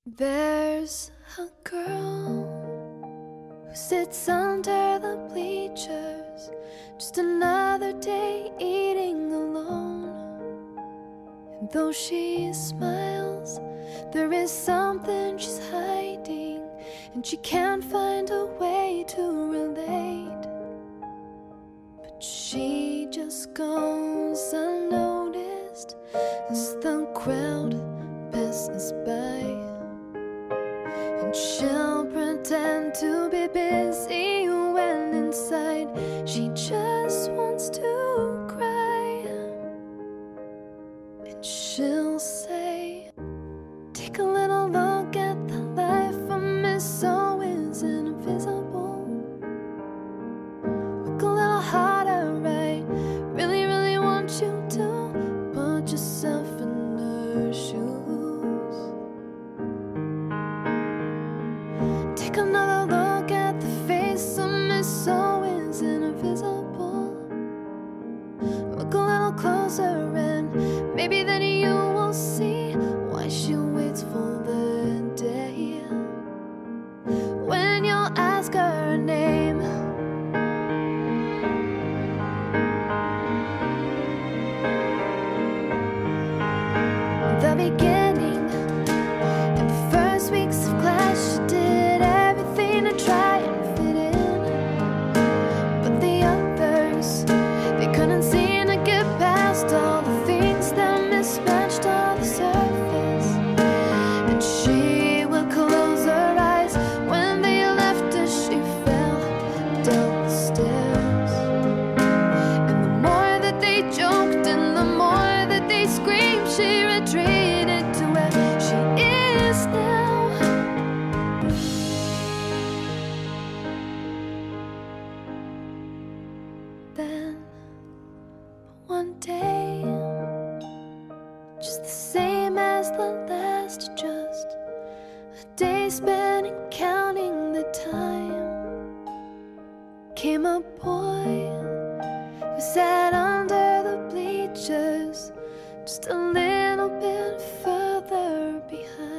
There's a girl who sits under the bleachers, just another day eating alone. And though she smiles, there is something she's hiding, and she can't find a way to relate. But she just goes unnoticed as the crowd passes by. And she'll pretend to be busy when inside she just wants to cry. And she'll say, take a little look at the life I miss, so is invisible. Look a little harder, right? Really, really want you to put yourself in her shoes. Take another look at the face I miss, so is invisible. Look a little closer and maybe then you will see why she waits for the day when you'll ask her name. The beginning, in the first weeks of class, she did everything to try and fit in. But the others, they couldn't seem to get past all the things that mismatched on the surface. And she would close her eyes when they left as she fell down the stairs. And the more that they joked and the more that they screamed, she retreated to where she is now. Then one day, just the same as the last, just a day spent in counting the time, came a boy who sat under the bleachers just a little bit further behind.